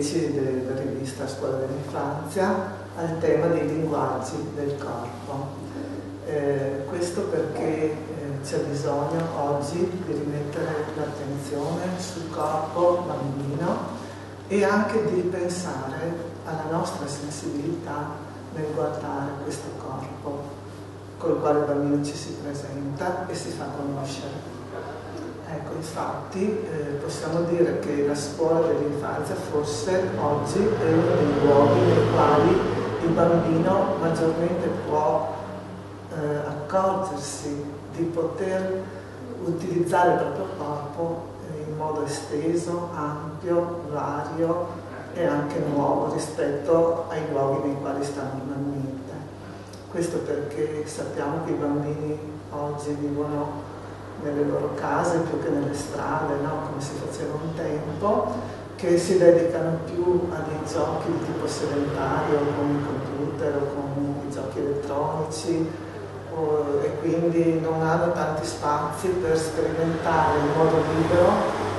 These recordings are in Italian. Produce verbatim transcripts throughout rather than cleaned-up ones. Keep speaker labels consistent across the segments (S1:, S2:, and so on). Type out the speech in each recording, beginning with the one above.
S1: dieci della rivista Scuola dell'Infanzia al tema dei linguaggi del corpo. Eh, questo perché eh, c'è bisogno oggi di rimettere l'attenzione sul corpo bambino e anche di pensare alla nostra sensibilità nel guardare questo corpo col quale il bambino ci si presenta e si fa conoscere. Ecco, infatti eh, possiamo dire che la scuola dell'infanzia forse oggi è uno dei luoghi nei quali il bambino maggiormente può eh, accorgersi di poter utilizzare il proprio corpo in modo esteso, ampio, vario e anche nuovo rispetto ai luoghi nei quali sta normalmente. Questo perché sappiamo che i bambini oggi vivono nelle loro case più che nelle strade, no? Come si faceva un tempo, che si dedicano più a dei giochi di tipo sedentario con il computer o con i giochi elettronici o, e quindi non hanno tanti spazi per sperimentare in modo libero,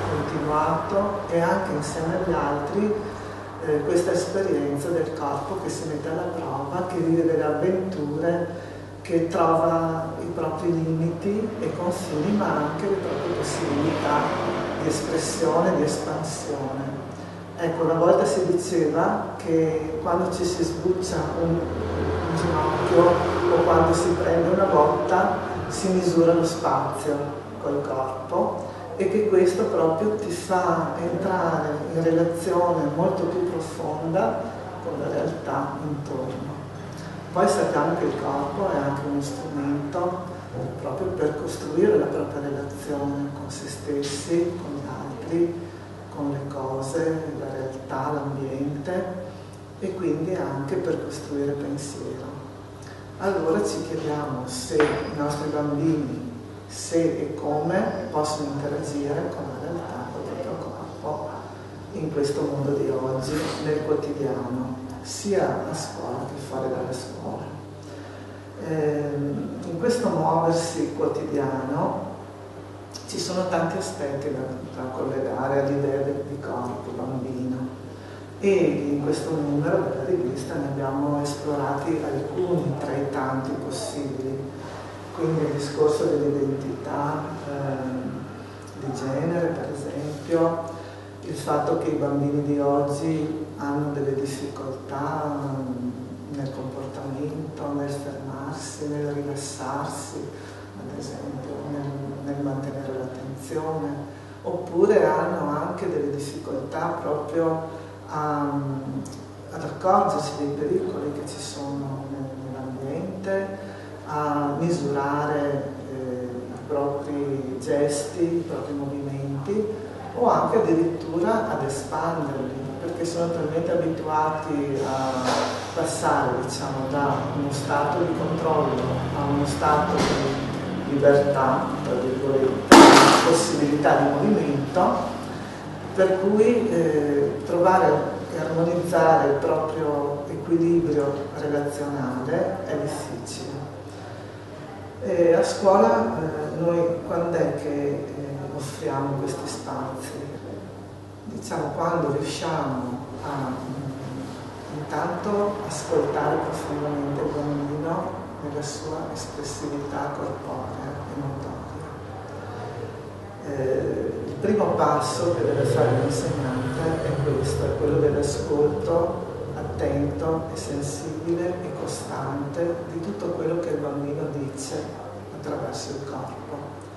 S1: continuato e anche insieme agli altri eh, questa esperienza del corpo che si mette alla prova, che vive delle avventure, che trova i propri limiti e confini, ma anche le proprie possibilità di espressione, di espansione. Ecco, una volta si diceva che quando ci si sbuccia un, un ginocchio o quando si prende una botta si misura lo spazio col corpo e che questo proprio ti fa entrare in relazione molto più profonda con la realtà intorno. Poi sappiamo che il corpo è anche uno strumento proprio per costruire la propria relazione con se stessi, con gli altri, con le cose, la realtà, l'ambiente e quindi anche per costruire pensiero. Allora ci chiediamo se i nostri bambini, se e come possono interagire con la realtà del proprio corpo in questo mondo di oggi, nel quotidiano, sia a scuola che fuori dalla scuola. Eh, in questo muoversi quotidiano ci sono tanti aspetti da, da collegare all'idea di corpo bambino e in questo numero della rivista ne abbiamo esplorati alcuni tra i tanti possibili. Quindi il discorso dell'identità eh, di genere, per esempio, il fatto che i bambini di oggi hanno delle difficoltà nel comportamento, nel fermarsi, nel rilassarsi, ad esempio, nel, nel mantenere l'attenzione, oppure hanno anche delle difficoltà proprio a, ad accorgersi dei pericoli che ci sono nell'ambiente, a misurare eh, i propri gesti, i propri movimenti, o anche addirittura ad espanderli, perché sono talmente abituati a passare, diciamo, da uno stato di controllo a uno stato di libertà, tra virgolette, possibilità di movimento, per cui eh, trovare e armonizzare il proprio equilibrio relazionale è difficile. E a scuola eh, noi quando è che eh, offriamo questi spazi? Diciamo quando riusciamo a intanto ascoltare profondamente il bambino nella sua espressività corporea e motoria. Eh, il primo passo che deve fare l'insegnante è questo, è quello dell'ascolto attento e sensibile e costante di tutto quello che il bambino dice attraverso il corpo.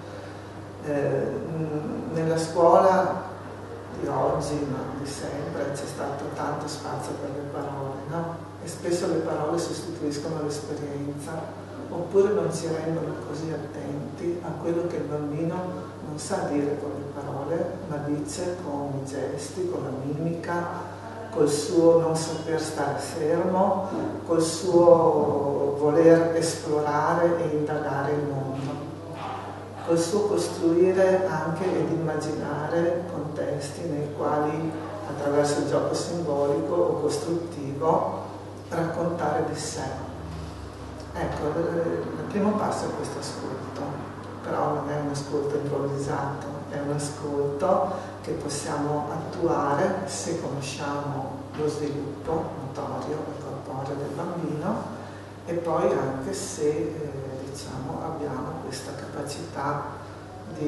S1: Eh, nella scuola di oggi, ma di sempre, c'è stato tanto spazio per le parole, no? E spesso le parole sostituiscono l'esperienza, oppure non ci rendono così attenti a quello che il bambino non sa dire con le parole, ma dice con i gesti, con la mimica, col suo non saper stare fermo, col suo voler esplorare e indagare il mondo, col suo costruire anche ed immaginare contesti nei quali, attraverso il gioco simbolico o costruttivo, raccontare di sé. Ecco, il primo passo è questo ascolto, però non è un ascolto improvvisato, è un ascolto che possiamo attuare se conosciamo lo sviluppo motorio e corporeo del bambino, e poi anche se eh, diciamo, abbiamo questa capacità di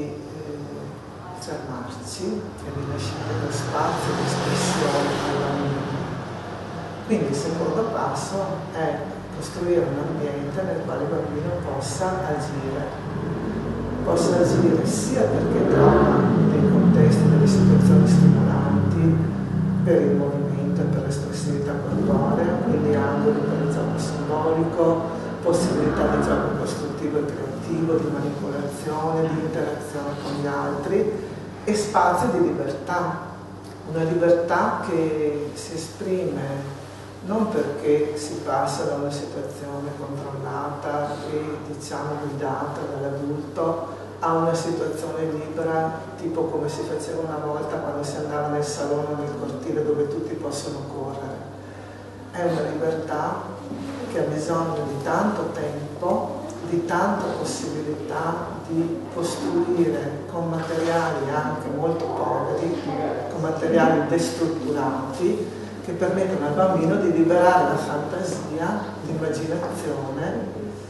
S1: eh, fermarci e di lasciare lo spazio di espressione al bambino. Quindi il secondo passo è costruire un ambiente nel quale il bambino possa agire. Possa agire sia perché trova dei contesti, delle situazioni stimolanti per il movimento e per l'espressività corporea, quindi angoli per il gioco simbolico, possibilità di gioco costruttivo e creativo, di manipolazione, di interazione con gli altri, e spazio di libertà. Una libertà che si esprime non perché si passa da una situazione controllata e diciamo guidata dall'adulto a una situazione libera, tipo come si faceva una volta quando si andava nel salone o nel cortile dove tutti possono correre. È una libertà che ha bisogno di tanto tempo, di tanta possibilità di costruire con materiali anche molto poveri, con materiali destrutturati, che permettono al bambino di liberare la fantasia, l'immaginazione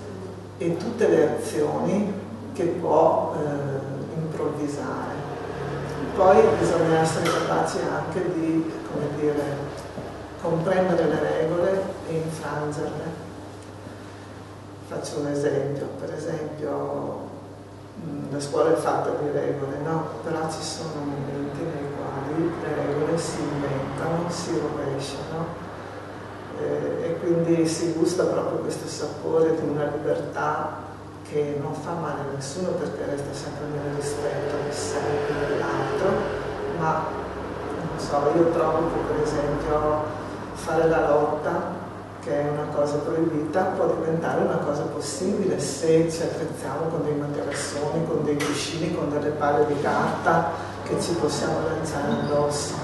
S1: e tutte le azioni che può eh, improvvisare. Poi bisogna essere capaci anche di, come dire, comprendere le regole e infrangerle. Faccio un esempio, per esempio la scuola è fatta di regole, no? Però ci sono momenti nei quali le regole si inventano, si rovesciano eh, e quindi si gusta proprio questo sapore di una libertà che non fa male a nessuno perché resta sempre nel rispetto di sé e dell'altro, ma non so, io trovo che per esempio fare la lotta, che è una cosa proibita, può diventare una cosa possibile se ci attrezziamo con dei materassoni, con dei cuscini, con delle palle di carta che ci possiamo lanciare addosso.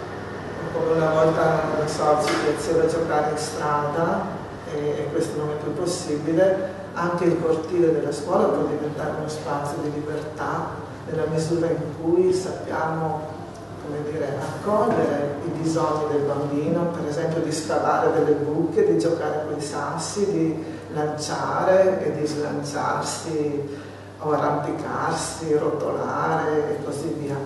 S1: Come una volta, non so, ci piaceva giocare in strada e, e questo non è più possibile, anche il cortile della scuola può diventare uno spazio di libertà nella misura in cui sappiamo, come dire, accogliere i bisogni del bambino, per esempio di scavare delle buche, di giocare con i sassi, di lanciare e di slanciarsi o arrampicarsi, rotolare e così via.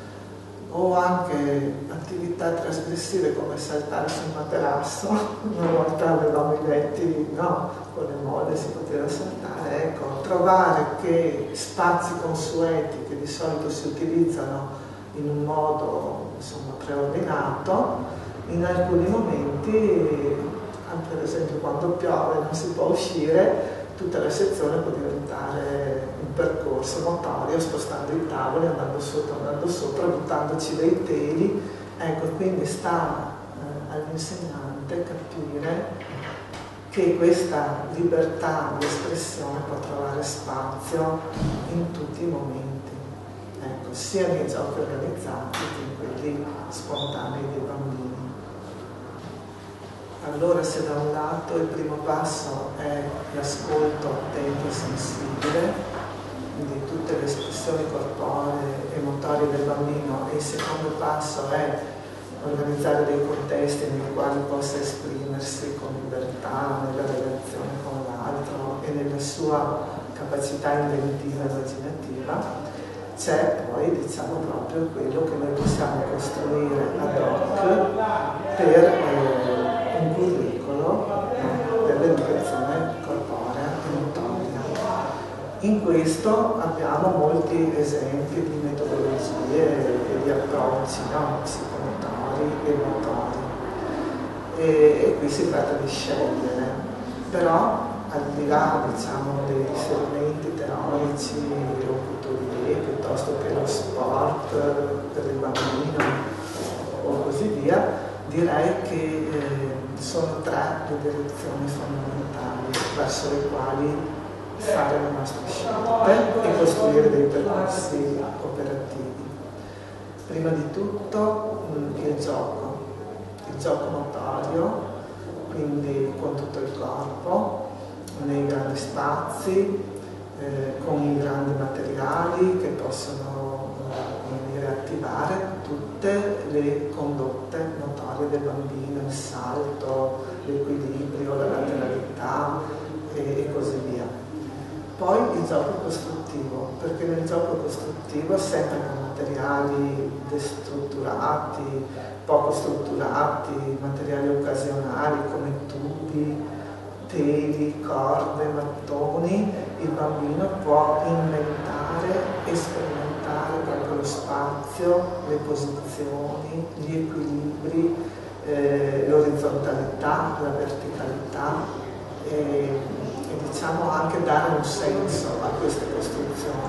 S1: O anche attività trasgressive come saltare sul materasso. Una volta avevamo i letti, no, con le molle si poteva saltare. Ecco, trovare che spazi consueti che di solito si utilizzano in un modo insomma preordinato, in alcuni momenti, per esempio quando piove e non si può uscire, tutta la sezione può diventare un percorso motorio, spostando i tavoli, andando sotto, andando sopra, buttandoci dei teli. Ecco, quindi sta eh, all'insegnante capire che questa libertà di espressione può trovare spazio in tutti i momenti. Ecco, sia nei giochi organizzati che in quelli spontanei dei bambini. Allora, se da un lato il primo passo è l'ascolto attento e sensibile, quindi tutte le espressioni corporee e motorie del bambino, e il secondo passo è organizzare dei contesti nei quali possa esprimersi con libertà nella relazione con l'altro e nella sua capacità inventiva e immaginativa, c'è poi, diciamo, proprio quello che noi possiamo costruire ad hoc per eh, un curriculum eh, per l'educazione corporea e motoria. In questo abbiamo molti esempi di metodologie e di approcci, no? Psicomotori e motori. E, e qui si tratta di scegliere, però al di là, diciamo, dei riferimenti teorici o piuttosto che lo sport per il bambino o così via, direi che eh, sono tre le direzioni fondamentali verso le quali fare le nostre scelte e costruire dei percorsi operativi. Prima di tutto il gioco, il gioco motorio, quindi con tutto il corpo, nei grandi spazi, Eh, con i grandi materiali che possono eh, deve attivare tutte le condotte notorie del bambino, il salto, l'equilibrio, la lateralità e, e così via. Poi il gioco costruttivo, perché nel gioco costruttivo, sempre con materiali destrutturati, poco strutturati, materiali occasionali come tubi, teli, corde, mattoni, il bambino può inventare e sperimentare proprio lo spazio, le posizioni, gli equilibri, eh, l'orizzontalità, la verticalità e, e diciamo anche dare un senso a queste costruzioni.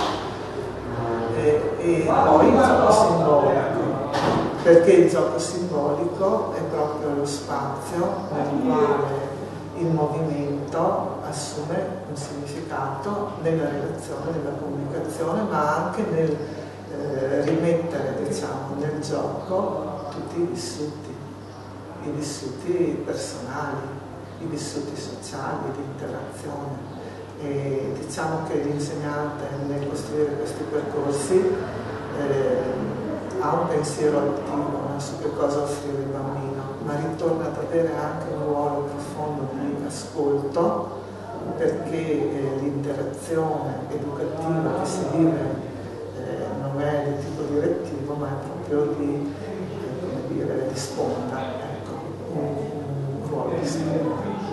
S1: E, e poi il gioco simbolico, perché il gioco simbolico è proprio lo spazio nel quale il movimento assume un significato nella relazione, nella comunicazione, ma anche nel eh, rimettere, diciamo, nel gioco tutti i vissuti, i vissuti personali, i vissuti sociali, di interazione. E diciamo che l'insegnante nel costruire questi percorsi eh, ha un pensiero attivo, no, su che cosa offrire il bambino, ma ritorna ad avere anche un ruolo profondo di ascolto, perché eh, l'interazione educativa che si vive eh, non è di tipo direttivo, ma è proprio di, eh, come dire, di sponda, ecco, un, un ruolo di sponda.